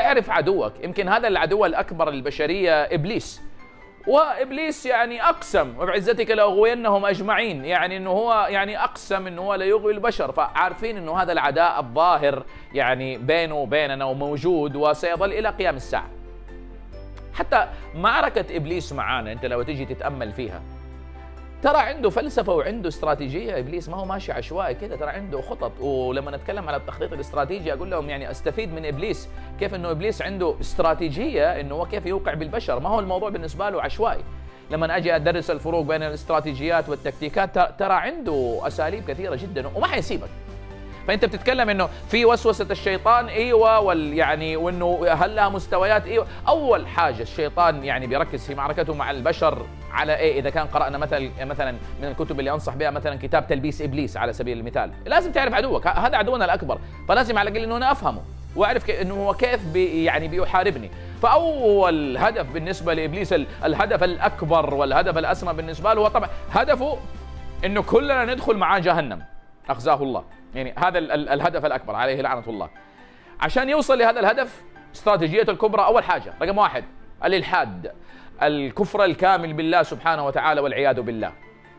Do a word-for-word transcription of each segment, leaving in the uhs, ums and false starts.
تعرف عدوك. يمكن هذا العدو الأكبر للبشرية إبليس، وإبليس يعني أقسم وبعزتك لأغوينهم أجمعين، يعني أنه هو يعني أقسم أنه هو لا يغوي البشر، فعارفين أنه هذا العداء الظاهر يعني بينه وبيننا وموجود وسيظل إلى قيام الساعة. حتى معركة إبليس معانا أنت لو تيجي تتأمل فيها ترى عنده فلسفة وعنده استراتيجية. إبليس ما هو ماشي عشوائي كده، ترى عنده خطط. ولما نتكلم على التخطيط الاستراتيجي أقول لهم يعني أستفيد من إبليس، كيف أنه إبليس عنده استراتيجية أنه هو كيف يوقع بالبشر، ما هو الموضوع بالنسبة له عشوائي. لما أجي أدرس الفروق بين الاستراتيجيات والتكتيكات ترى عنده أساليب كثيرة جدا وما حيسيبك. فأنت بتتكلم إنه في وسوسة الشيطان، أيوة، وال يعني وإنه هل لها مستويات، أيوة. أول حاجة الشيطان يعني بيركز في معركته مع البشر على إيه؟ إذا كان قرأنا مثلا مثلا من الكتب اللي أنصح بها مثلا كتاب تلبيس إبليس على سبيل المثال، لازم تعرف عدوك، هذا عدونا الأكبر، فلازم على الأقل إنه أنا أفهمه وأعرف إنه هو كيف بي يعني بيحاربني. فأول هدف بالنسبة لإبليس، الهدف الأكبر والهدف الأسمى بالنسبة له هو طبعا هدفه إنه كلنا ندخل معاه جهنم، أخزاه الله. يعني هذا ال ال الهدف الأكبر عليه لعنة الله. عشان يوصل لهذا الهدف استراتيجيته الكبرى أول حاجة رقم واحد الإلحاد، الكفر الكامل بالله سبحانه وتعالى والعياذ بالله.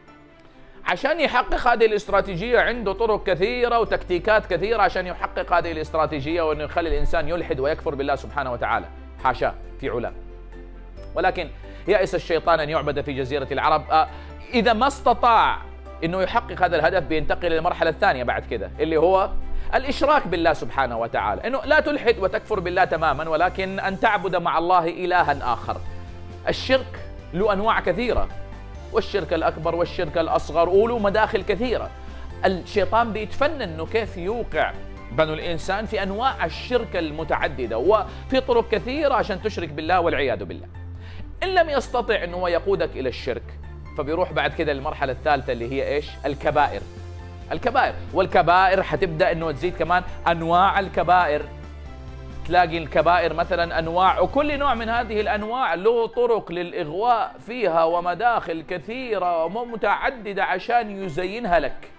عشان يحقق هذه الاستراتيجية عنده طرق كثيرة وتكتيكات كثيرة عشان يحقق هذه الاستراتيجية، وأنه يخلي الإنسان يلحد ويكفر بالله سبحانه وتعالى، حاشاه في علاه. ولكن يأس الشيطان أن يعبد في جزيرة العرب. آه إذا ما استطاع انه يحقق هذا الهدف بينتقل للمرحله الثانيه بعد كده، اللي هو الاشراك بالله سبحانه وتعالى، انه لا تلحد وتكفر بالله تماما، ولكن ان تعبد مع الله الها اخر. الشرك له انواع كثيره، والشرك الاكبر والشرك الاصغر، وله مداخل كثيره. الشيطان بيتفنن انه كيف يوقع بنو الانسان في انواع الشرك المتعدده وفي طرق كثيره عشان تشرك بالله والعياذ بالله. ان لم يستطع انه هو يقودك الى الشرك، فبيروح بعد كده للمرحلة الثالثة اللي هي ايش؟ الكبائر. الكبائر، والكبائر حتبدأ انه تزيد كمان انواع الكبائر. تلاقي الكبائر مثلا انواع، وكل نوع من هذه الانواع له طرق للاغواء فيها ومداخل كثيرة ومتعددة عشان يزينها لك.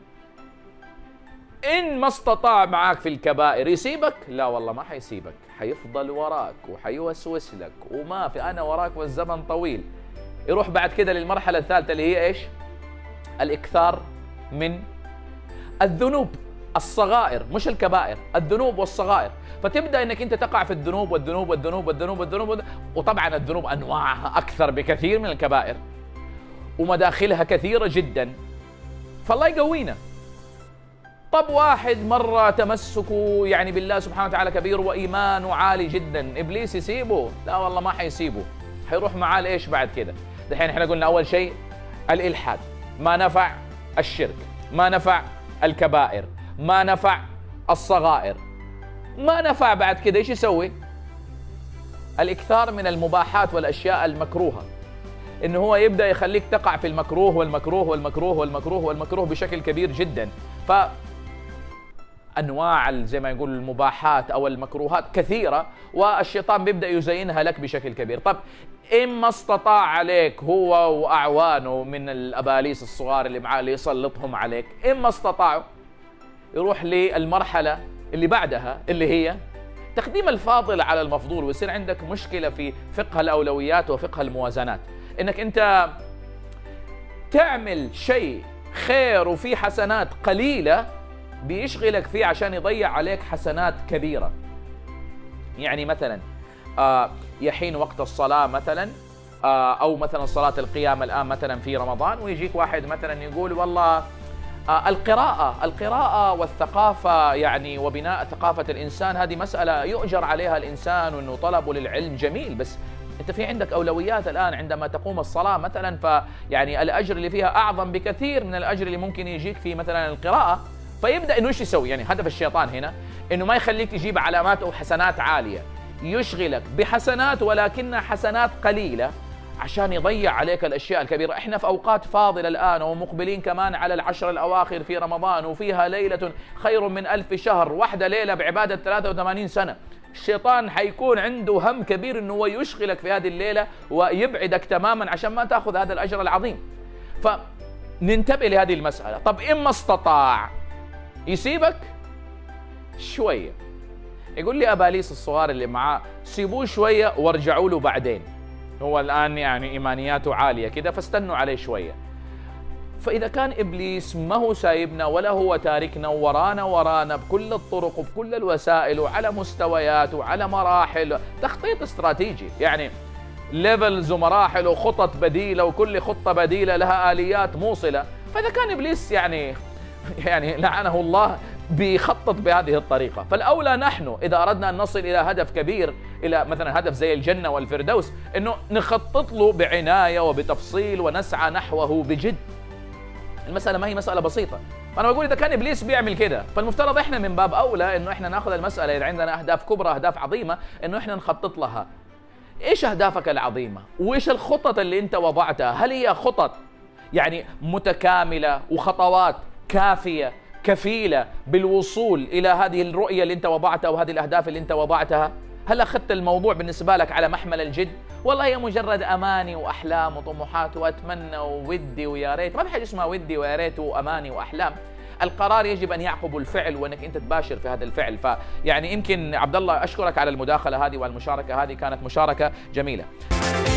ان ما استطاع معاك في الكبائر يسيبك، لا والله ما حيسيبك، حيفضل وراك وحيوسوس لك وما في انا وراك والزمن طويل. يروح بعد كده للمرحلة الثالثة اللي هي ايش؟ الإكثار من الذنوب الصغائر، مش الكبائر، الذنوب والصغائر. فتبدأ انك انت تقع في الذنوب والذنوب والذنوب والذنوب والذنوب، وطبعا الذنوب انواعها اكثر بكثير من الكبائر ومداخلها كثيرة جدا. فالله يقوينا. طب واحد مرة تمسكه يعني بالله سبحانه وتعالى كبير وإيمانه عالي جدا، إبليس يسيبه؟ لا والله ما حيسيبه، حيروح معاه لإيش بعد كده؟ دحين احنا قلنا أول شيء الإلحاد، ما نفع الشرك، ما نفع الكبائر، ما نفع الصغائر، ما نفع بعد كده إيش يسوي؟ الإكثار من المباحات والأشياء المكروهة، إنه هو يبدأ يخليك تقع في المكروه والمكروه والمكروه والمكروه والمكروه بشكل كبير جدا. ف أنواع زي ما يقول المباحات أو المكروهات كثيرة، والشيطان بيبدأ يزينها لك بشكل كبير. طب إما استطاع عليك هو وأعوانه من الأباليس الصغار اللي معاه اللي يسلطهم عليك، إما استطاعوا يروح للمرحلة اللي بعدها اللي هي تقديم الفاضل على المفضول، ويصير عندك مشكلة في فقه الأولويات وفقه الموازنات، إنك أنت تعمل شيء خير وفيه حسنات قليلة بيشغلك فيه عشان يضيع عليك حسنات كبيرة. يعني مثلا آه يحين وقت الصلاة مثلا، آه أو مثلا صلاة القيام الآن مثلا في رمضان، ويجيك واحد مثلا يقول والله آه القراءة القراءة والثقافة يعني وبناء ثقافة الإنسان هذه مسألة يؤجر عليها الإنسان، وأنه طلبه للعلم جميل، بس أنت في عندك أولويات الآن عندما تقوم الصلاة مثلا، فيعني الأجر اللي فيها أعظم بكثير من الأجر اللي ممكن يجيك في مثلا القراءة. فيبدأ إنه إيش يسوي؟ يعني هدف الشيطان هنا إنه ما يخليك تجيب علامات أو حسنات عالية، يشغلك بحسنات ولكنها حسنات قليلة عشان يضيع عليك الأشياء الكبيرة. إحنا في أوقات فاضلة الآن ومقبلين كمان على العشر الأواخر في رمضان، وفيها ليلة خير من ألف شهر، واحدة ليلة بعبادة ثلاثة وثمانين سنة. الشيطان حيكون عنده هم كبير إنه هو يشغلك في هذه الليلة ويبعدك تماما عشان ما تأخذ هذا الأجر العظيم. فننتبه لهذه المسألة. طب إما استطاع يسيبك شوية، يقول لي اباليس الصغار اللي معاه سيبوه شويه وارجعوا له بعدين، هو الان يعني ايمانياته عاليه كده فاستنوا عليه شويه. فاذا كان ابليس ما هو سايبنا ولا هو تاركنا ورانا ورانا بكل الطرق وبكل الوسائل وعلى مستويات وعلى مراحل، تخطيط استراتيجي يعني ليفلز ومراحل وخطط بديله وكل خطه بديله لها اليات موصله، فاذا كان ابليس يعني يعني لعنه الله بيخطط بهذه الطريقه، فالاولى نحن اذا اردنا ان نصل الى هدف كبير، الى مثلا هدف زي الجنه والفردوس، انه نخطط له بعنايه وبتفصيل ونسعى نحوه بجد. المساله ما هي مساله بسيطه، فانا بقول اذا كان ابليس بيعمل كده فالمفترض احنا من باب اولى انه احنا ناخذ المساله اذا عندنا اهداف كبرى اهداف عظيمه انه احنا نخطط لها. ايش اهدافك العظيمه؟ وايش الخطط اللي انت وضعتها؟ هل هي خطط يعني متكامله وخطوات كافيه كفيله بالوصول الى هذه الرؤيه اللي انت وضعتها وهذه الاهداف اللي انت وضعتها؟ هل اخذت الموضوع بالنسبه لك على محمل الجد؟ والله هي مجرد اماني واحلام وطموحات واتمنى وودي ويا ريت، ما في حاجه اسمها ودي ويا ريت واماني واحلام. القرار يجب ان يعقب الفعل وانك انت تباشر في هذا الفعل. فيعني يمكن عبد الله اشكرك على المداخله هذه والمشاركه هذه، كانت مشاركه جميله.